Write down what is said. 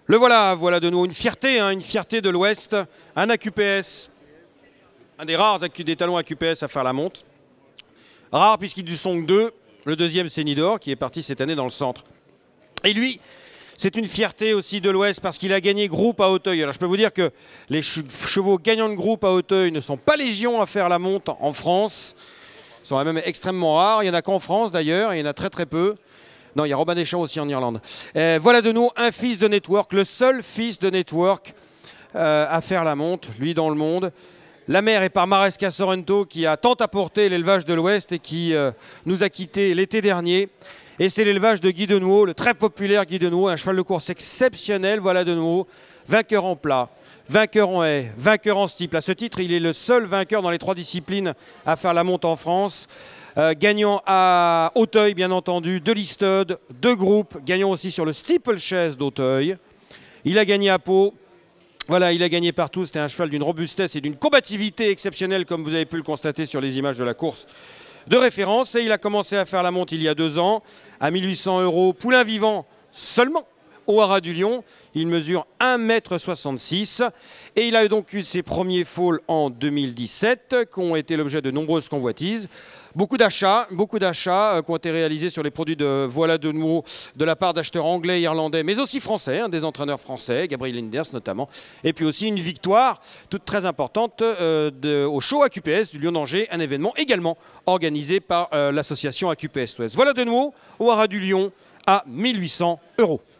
Le voilà, voilà de nouveau une fierté de l'Ouest, un AQPS, un des rares des talons AQPS à faire la monte. Rare puisqu'ils ne sont que deux, le deuxième c'est Nidor qui est parti cette année dans le centre. Et lui, c'est une fierté aussi de l'Ouest parce qu'il a gagné groupe à Auteuil. Alors je peux vous dire que les chevaux gagnants de groupe à Auteuil ne sont pas légion à faire la monte en France. Ils sont même extrêmement rares, il n'y en a qu'en France d'ailleurs, il y en a très très peu. Non, il y a Robin Deschamps aussi en Irlande. Voilà de nous un fils de Network, le seul fils de Network à faire la monte, lui dans le monde. La mère est par Maresca Sorrento qui a tant apporté l'élevage de l'Ouest et qui nous a quittés l'été dernier. Et c'est l'élevage de Guy Denouau, le très populaire Guy Denouau, un cheval de course exceptionnel, voilà de nouveau, vainqueur en plat, vainqueur en haie, vainqueur en steeple. À ce titre, il est le seul vainqueur dans les 3 disciplines à faire la monte en France. Gagnant à Auteuil, bien entendu, de Listed, de groupe, gagnant aussi sur le steeplechase d'Auteuil. Il a gagné à Pau. Voilà, il a gagné partout. C'était un cheval d'une robustesse et d'une combativité exceptionnelle, comme vous avez pu le constater sur les images de la course de référence. Et il a commencé à faire la monte il y a 2 ans, à 1800 €, poulain vivant seulement, au Haras du Lion. Il mesure 1,66 m et il a donc eu ses premiers foals en 2017 qui ont été l'objet de nombreuses convoitises. Beaucoup d'achats qui ont été réalisés sur les produits de Voilà de nouveau de la part d'acheteurs anglais, irlandais, mais aussi français, des entraîneurs français, Gabriel Linders notamment. Et puis aussi une victoire toute très importante au show AQPS du Lion d'Angers, un événement également organisé par l'association AQPS Ouest. Voilà de nouveau au Haras du Lion à 1800 €.